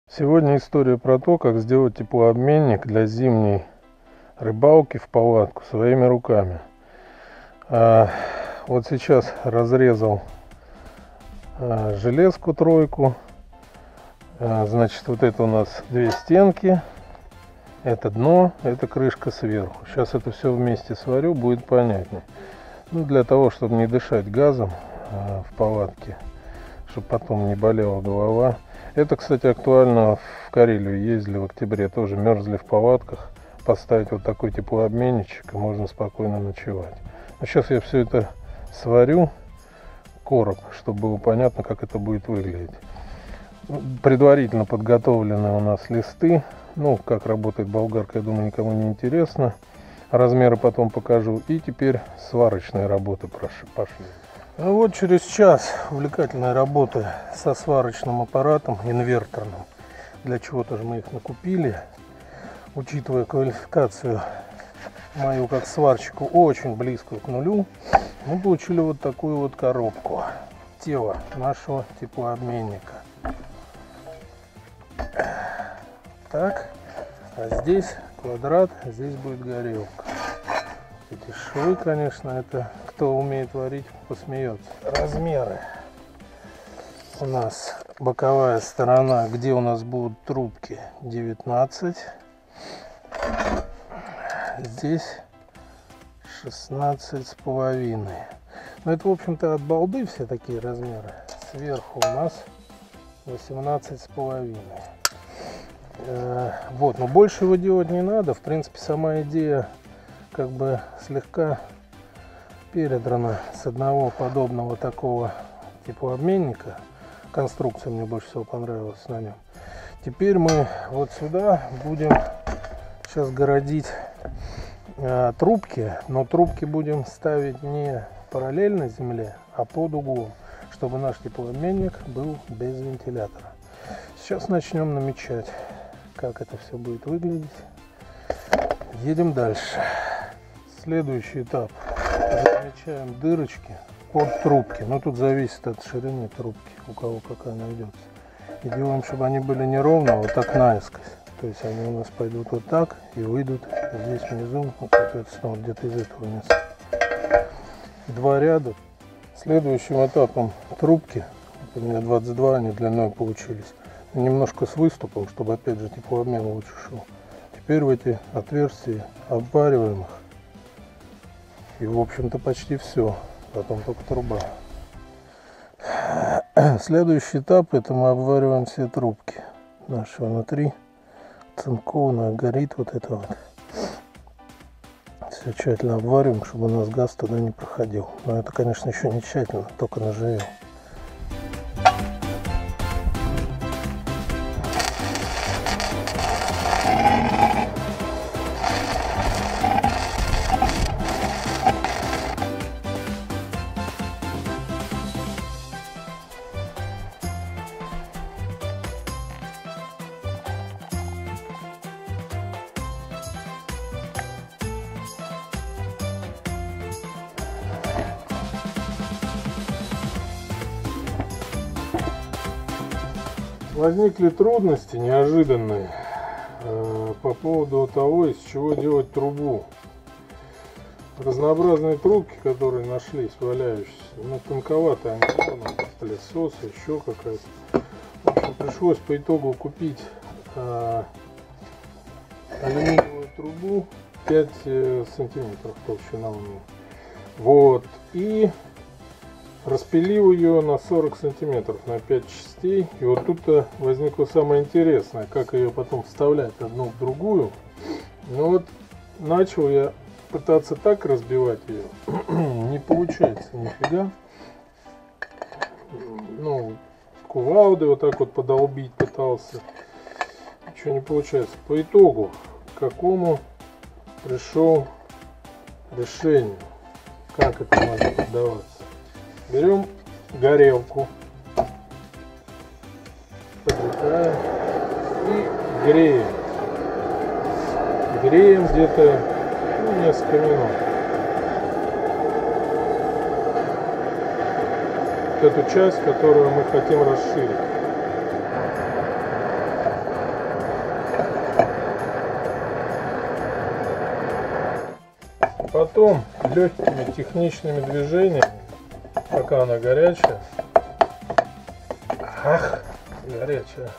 Сегодня история про то, как сделать теплообменник для зимней рыбалки в палатку своими руками. Вот сейчас разрезал железку тройку. Значит, вот это у нас две стенки, это дно, это крышка сверху. Сейчас это все вместе сварю, будет понятнее. Ну, для того, чтобы не дышать газом в палатке, чтобы потом не болела голова. Это, кстати, актуально в Карелию. Ездили в октябре, тоже мерзли в палатках. Поставить вот такой теплообменничек, и можно спокойно ночевать. Но сейчас я все это сварю, короб, чтобы было понятно, как это будет выглядеть. Предварительно подготовлены у нас листы. Ну, как работает болгарка, я думаю, никому не интересно. Размеры потом покажу. И теперь сварочные работы пошли. Ну вот через час увлекательной работы со сварочным аппаратом инверторным. Для чего-то же мы их накупили. Учитывая квалификацию мою как сварщику очень близкую к нулю, мы получили вот такую вот коробку. Тело нашего теплообменника. Так, а здесь квадрат, здесь будет горелка. Эти швы, конечно, это кто умеет варить, посмеется. Размеры. У нас боковая сторона, где у нас будут трубки, 19. Здесь 16,5. Ну это, в общем-то, от балды все такие размеры. Сверху у нас 18,5. Вот, но больше его делать не надо. В принципе, сама идея как бы слегка передрана с одного подобного такого теплообменника. Конструкция мне больше всего понравилась на нем. Теперь мы вот сюда будем сейчас городить трубки, но трубки будем ставить не параллельно земле, а под углом, чтобы наш теплообменник был без вентилятора. Сейчас начнем намечать, как это все будет выглядеть. Едем дальше. Следующий этап. Размечаем дырочки под трубки. Но тут зависит от ширины трубки, у кого какая найдется. И делаем, чтобы они были не ровно, а вот так наискось. То есть они у нас пойдут вот так и выйдут здесь внизу, вот, соответственно, вот где-то из этого места. Два ряда. Следующим этапом трубки, у меня 22 они длиной получились, немножко с выступом, чтобы опять же теплообмен лучше шел. Теперь в эти отверстия обвариваем их. И, в общем-то, почти все. Потом только труба. Следующий этап — это мы обвариваем все трубки нашего внутри. Цинкованно горит вот это вот. Все тщательно обвариваем, чтобы у нас газ туда не проходил. Но это, конечно, еще не тщательно, только наживем. Возникли трудности неожиданные по поводу того, из чего делать трубу. Разнообразные трубки, которые нашлись валяющиеся, но тонковатые они, пылесос, еще какая-то. В общем, пришлось по итогу купить алюминиевую трубу 5 сантиметров толщина у нее. Вот, и распилил ее на 40 сантиметров, на 5 частей. И вот тут возникло самое интересное, как ее потом вставлять одну в другую. Но вот начал я пытаться так разбивать ее. Не получается нифига. Ну, кувалдой вот так вот подолбить пытался. Ничего не получается. По итогу, к какому пришел решению, как это можно поддаваться. Берем горелку, поджигаем и греем. Греем где-то несколько минут. Вот эту часть, которую мы хотим расширить. потом легкими техничными движениями, пока она горячая, ах, горячая,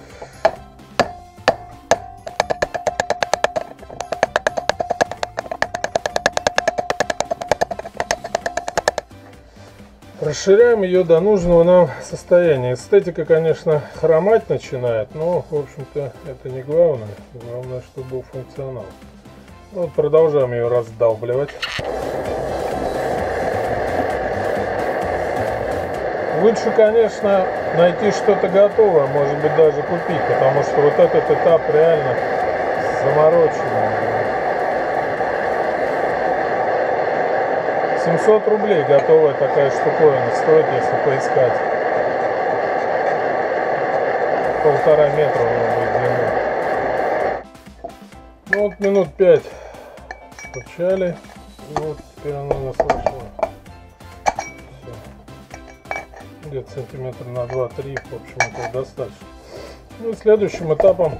расширяем ее до нужного нам состояния. Эстетика, конечно, хромать начинает, но, в общем-то, это не главное. Главное, чтобы был функционал. Вот продолжаем ее раздалбливать. Лучше, конечно, найти что-то готовое, может быть, даже купить, потому что вот этот этап реально замороченный. 700 рублей готовая такая штуковина стоит, если поискать. 1,5 метра у нее будет длина. Ну вот минут 5 стучали, и вот теперь она у нас вышла. Где-то сантиметр на 2-3, в общем, это достаточно. Ну и следующим этапом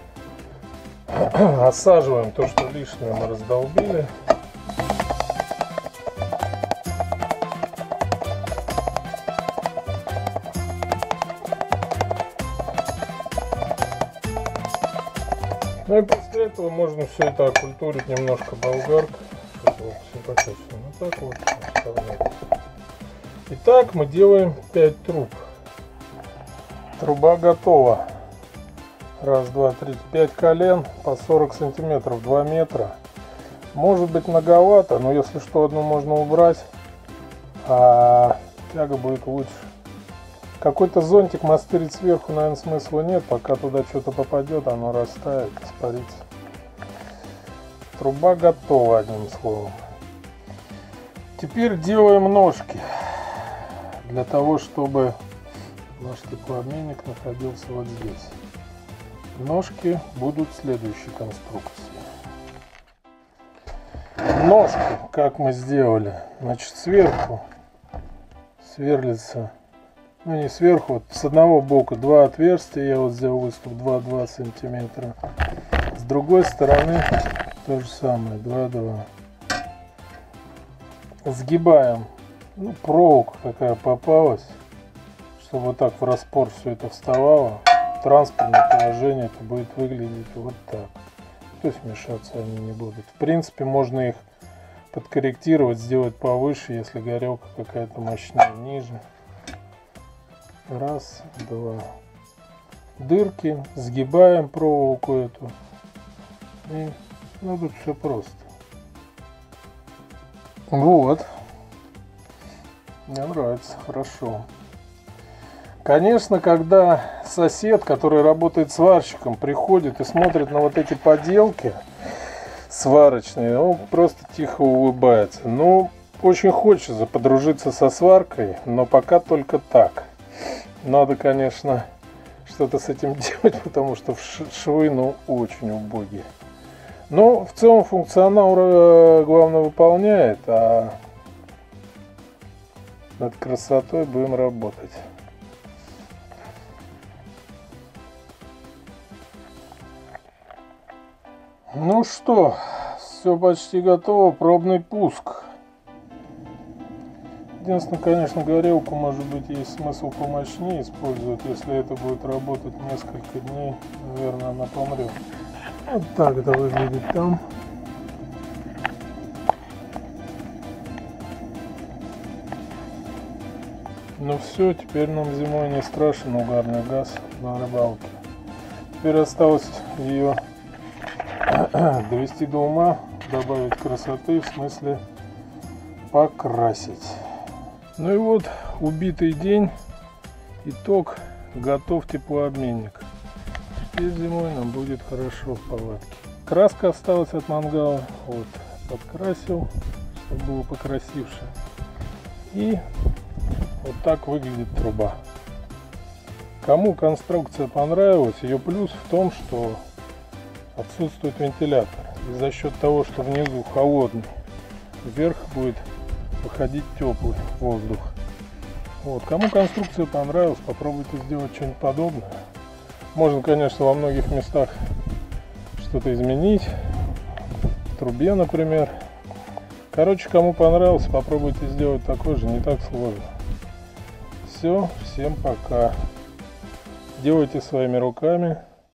осаживаем то, что лишнее мы раздолбили. Ну и после этого можно все это окультурить немножко болгаркой, чтобы было симпатично. Вот так вот оставляется. Итак, мы делаем 5 труб. Труба готова. Раз, два, три, 5 колен по 40 сантиметров, 2 метра. Может быть многовато, но если что, одну можно убрать, а тяга будет лучше. Какой-то зонтик мастырить сверху, наверное, смысла нет. Пока туда что-то попадет, оно растает, испарится. Труба готова, одним словом. Теперь делаем ножки. Для того, чтобы наш теплообменник находился вот здесь. Ножки будут следующей конструкции. Ножку, как мы сделали, значит, сверху сверлится, ну не сверху, вот с одного бока 2 отверстия, я вот сделал выступ 2,2 сантиметра. С другой стороны то же самое, 2,2. Сгибаем, ну, проволока какая попалась, чтобы вот так в распор все это вставало. Транспортное положение это будет выглядеть вот так. То есть мешаться они не будут. В принципе, можно их подкорректировать, сделать повыше, если горелка какая-то мощнее, ниже. Раз, два. Дырки, сгибаем проволоку эту. И, ну, тут все просто. Вот. Мне нравится, хорошо. Конечно, когда сосед, который работает сварщиком, приходит и смотрит на вот эти поделки сварочные, он просто тихо улыбается. Ну, очень хочется подружиться со сваркой, но пока только так. Надо, конечно, что-то с этим делать, потому что швы, ну, очень убогие. Но в целом функционал главное выполняет, а над красотой будем работать. Ну что, все почти готово, пробный пуск. Единственное, конечно, горелку, может быть, есть смысл помощнее использовать. Если это будет работать несколько дней, наверное, она помрет. Вот так это выглядит там. Ну все, теперь нам зимой не страшен угарный газ на рыбалке. Теперь осталось ее довести до ума, добавить красоты, в смысле покрасить. Ну и вот, убитый день, итог, готов теплообменник. Теперь зимой нам будет хорошо в палатке. Краска осталась от мангала, вот, подкрасил, чтобы было покрасивше. И вот так выглядит труба. Кому конструкция понравилась, ее плюс в том, что отсутствует вентилятор. И за счет того, что внизу холодный, вверх будет выходить теплый воздух. Вот. Кому конструкция понравилась, попробуйте сделать что-нибудь подобное. Можно, конечно, во многих местах что-то изменить. В трубе, например. Короче, кому понравилось, попробуйте сделать такой же, не так сложно. Все, всем пока. Делайте своими руками.